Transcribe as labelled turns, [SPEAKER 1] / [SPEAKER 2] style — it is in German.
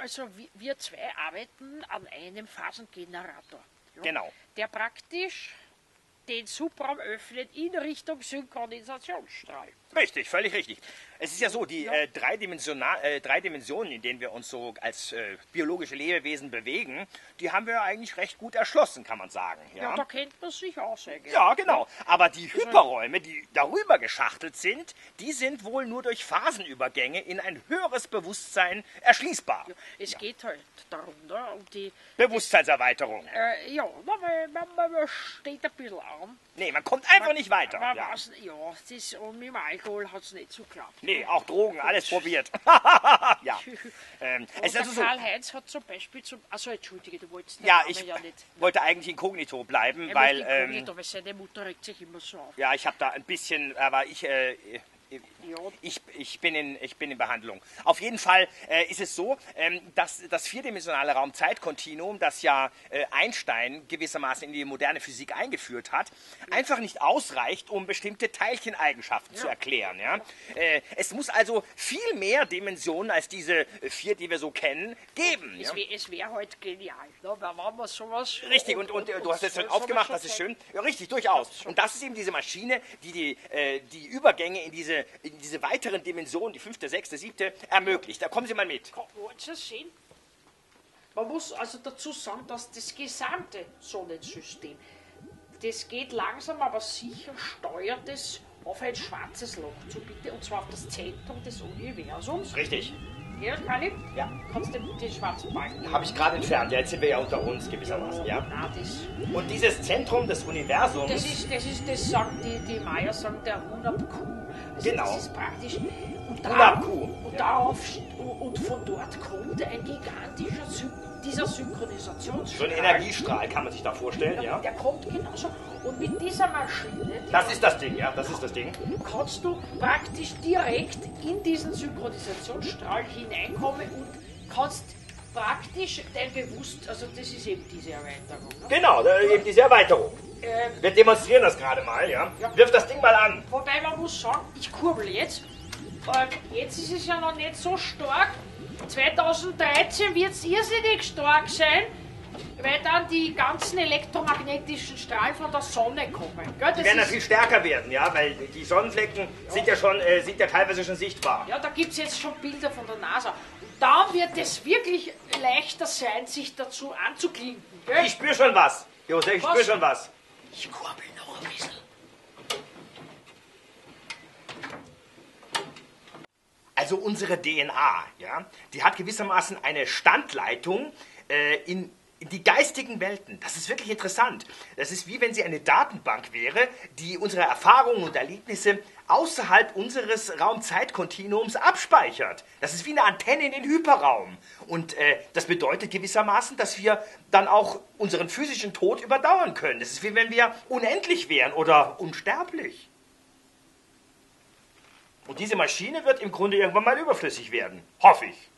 [SPEAKER 1] also wir zwei arbeiten an einem Phasengenerator. Ja,
[SPEAKER 2] Genau.
[SPEAKER 1] Der praktisch den Subraum öffnet in Richtung Synchronisationsstrahl.
[SPEAKER 2] Richtig, völlig richtig. Es ist ja so, die drei Dimensionen, in denen wir uns so als biologische Lebewesen bewegen, die haben wir eigentlich recht gut erschlossen, kann man sagen.
[SPEAKER 1] Ja, da kennt man sich aus eigentlich.
[SPEAKER 2] Ja, genau. Aber die Hyperräume, die darüber geschachtelt sind, die sind wohl nur durch Phasenübergänge in ein höheres Bewusstsein erschließbar.
[SPEAKER 1] Ja, es geht halt darum, ne, um die...
[SPEAKER 2] Bewusstseinserweiterung.
[SPEAKER 1] Ja, man steht ein bisschen an.
[SPEAKER 2] Nee, man kommt einfach nicht weiter.
[SPEAKER 1] Man
[SPEAKER 2] Ja.
[SPEAKER 1] weiß, das, und mit dem Alkohol hat es nicht so geklappt.
[SPEAKER 2] Nee, auch Drogen, alles probiert. Ja. Es ist
[SPEAKER 1] Der
[SPEAKER 2] also so.
[SPEAKER 1] Karl-Heinz hat zum Beispiel also entschuldige, du wolltest den
[SPEAKER 2] Ja,
[SPEAKER 1] Namen
[SPEAKER 2] ich
[SPEAKER 1] ja nicht.
[SPEAKER 2] wollte eigentlich inkognito bleiben,
[SPEAKER 1] Er
[SPEAKER 2] weil
[SPEAKER 1] möchte nicht, aber seine Mutter regt sich immer so auf.
[SPEAKER 2] ja, ich habe da ein bisschen, aber
[SPEAKER 1] Ja,
[SPEAKER 2] ich bin in Behandlung. Auf jeden Fall ist es so, dass das vierdimensionale Raum-Zeit-Kontinuum, das ja Einstein gewissermaßen in die moderne Physik eingeführt hat, einfach nicht ausreicht, um bestimmte Teilcheneigenschaften zu erklären. Ja? Es muss also viel mehr Dimensionen als diese vier, die wir so kennen, geben. Ja?
[SPEAKER 1] es wäre halt genial, ne, wenn man sowas...
[SPEAKER 2] Richtig, und du hast es schon aufgemacht, das ist schön. Ja, richtig, durchaus. Und das ist eben diese Maschine, die die Übergänge in diese weiteren Dimensionen, die 5., 6., 7. ermöglicht. Da kommen Sie mal mit.
[SPEAKER 1] Wollen Sie es sehen? Man muss also dazu sagen, dass das gesamte Sonnensystem, das geht langsam, aber sicher, steuert es auf ein schwarzes Loch zu, bitte, und zwar auf das Zentrum des Universums.
[SPEAKER 2] Richtig.
[SPEAKER 1] Ja, Kali?
[SPEAKER 2] Ja.
[SPEAKER 1] Kannst du den schwarzen Balken...
[SPEAKER 2] Habe ich gerade entfernt. Ja, jetzt sind wir ja unter uns gewissermaßen. Ja?
[SPEAKER 1] Nein,
[SPEAKER 2] Und dieses Zentrum des Universums...
[SPEAKER 1] das sagen die Maya, sagen der Hunabku. Also
[SPEAKER 2] Genau.
[SPEAKER 1] Das ist praktisch...
[SPEAKER 2] Hunabku.
[SPEAKER 1] Und von dort kommt ein gigantischer dieser Synchronisationsstrahl.
[SPEAKER 2] So ein Energiestrahl kann man sich da vorstellen, ja?
[SPEAKER 1] Der kommt genauso. Und mit dieser Maschine...
[SPEAKER 2] Das ist das Ding, ja, das ist das Ding.
[SPEAKER 1] Kannst du praktisch direkt in diesen Synchronisationsstrahl hineinkommen und kannst praktisch dein also das ist eben diese Erweiterung. Ne?
[SPEAKER 2] Genau, eben diese Erweiterung. Wir demonstrieren das gerade mal, ja? Wirf das Ding mal an.
[SPEAKER 1] Wobei man muss sagen, ich kurbel jetzt. Jetzt ist es ja noch nicht so stark. 2013 wird es irrsinnig stark sein, weil dann die ganzen elektromagnetischen Strahlen von der Sonne kommen. Gell?
[SPEAKER 2] Die werden ja viel stärker werden, ja? Weil die Sonnenflecken sind ja teilweise schon sichtbar.
[SPEAKER 1] Ja, da gibt es jetzt schon Bilder von der NASA. Und dann wird es wirklich leichter sein, sich dazu anzuklinken. Gell?
[SPEAKER 2] Ich spüre schon was. Josef, ich spüre schon was.
[SPEAKER 1] Ich kurbel noch ein bisschen.
[SPEAKER 2] Also unsere DNA, ja, die hat gewissermaßen eine Standleitung in die geistigen Welten. Das ist wirklich interessant. Das ist wie wenn sie eine Datenbank wäre, die unsere Erfahrungen und Erlebnisse außerhalb unseres Raum-Zeit-Kontinuums abspeichert. Das ist wie eine Antenne in den Hyperraum. Und das bedeutet gewissermaßen, dass wir dann auch unseren physischen Tod überdauern können. Das ist wie wenn wir unendlich wären oder unsterblich. Und diese Maschine wird im Grunde irgendwann mal überflüssig werden. Hoffe ich.